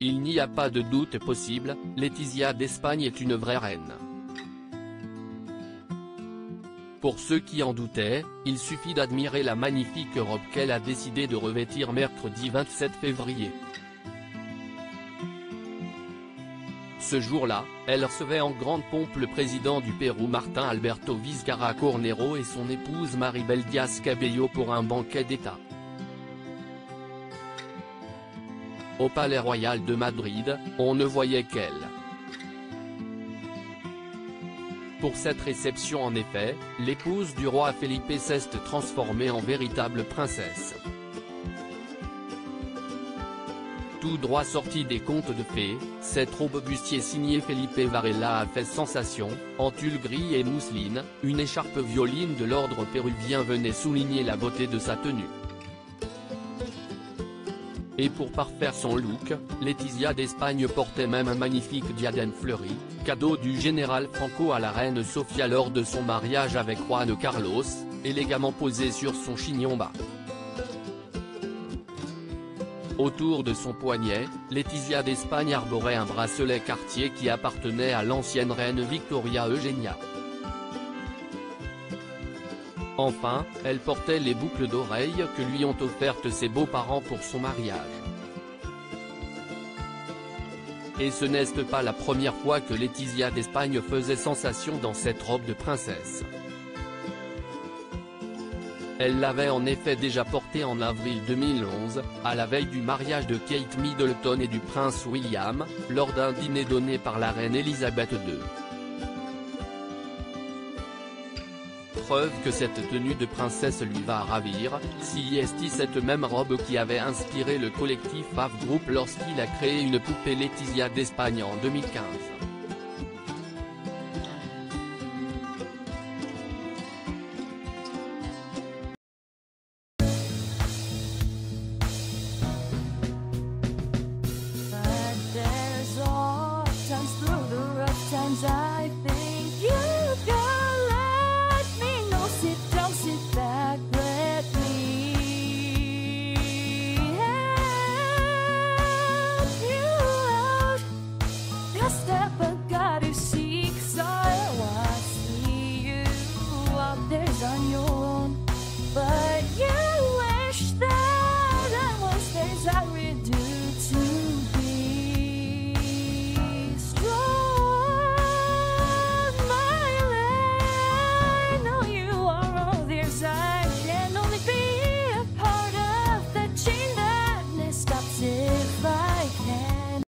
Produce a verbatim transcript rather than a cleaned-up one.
Il n'y a pas de doute possible, Laetitia d'Espagne est une vraie reine. Pour ceux qui en doutaient, il suffit d'admirer la magnifique robe qu'elle a décidé de revêtir mercredi vingt-sept février. Ce jour-là, elle recevait en grande pompe le président du Pérou Martín Alberto Vizcarra Cornero et son épouse Maribel Díaz-Cabello pour un banquet d'État. Au Palais Royal de Madrid, on ne voyait qu'elle. Pour cette réception en effet, l'épouse du roi Felipe s'est transformée en véritable princesse. Tout droit sorti des contes de fées, cette robe bustier signée Felipe Varela a fait sensation, en tulle gris et mousseline, une écharpe violine de l'ordre péruvien venait souligner la beauté de sa tenue. Et pour parfaire son look, Laetitia d'Espagne portait même un magnifique diadème fleuri, cadeau du général Franco à la reine Sofia lors de son mariage avec Juan Carlos, élégamment posé sur son chignon bas. Autour de son poignet, Laetitia d'Espagne arborait un bracelet Cartier qui appartenait à l'ancienne reine Victoria Eugenia. Enfin, elle portait les boucles d'oreilles que lui ont offertes ses beaux-parents pour son mariage. Et ce n'est pas la première fois que Laetitia d'Espagne faisait sensation dans cette robe de princesse. Elle l'avait en effet déjà portée en avril deux mille onze, à la veille du mariage de Kate Middleton et du prince William, lors d'un dîner donné par la reine Elisabeth deux. Preuve que cette tenue de princesse lui va ravir, si est cette même robe qui avait inspiré le collectif F A V Group lorsqu'il a créé une poupée Laetitia d'Espagne en deux mille quinze.